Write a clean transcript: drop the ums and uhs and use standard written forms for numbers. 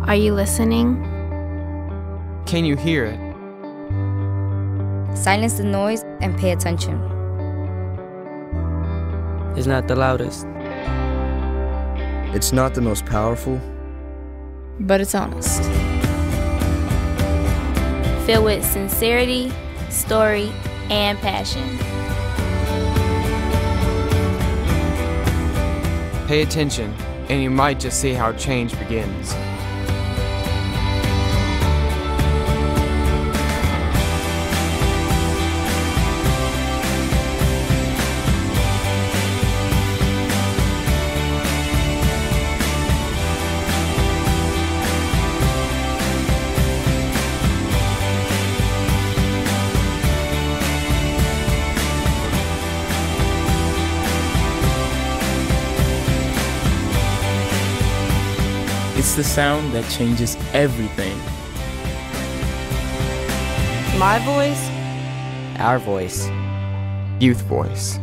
Are you listening? Can you hear it? Silence the noise and pay attention. It's not the loudest. It's not the most powerful, but it's honest. Filled with sincerity, story, and passion. Pay attention, and you might just see how change begins. It's the sound that changes everything. My voice, Our voice. Youth voice.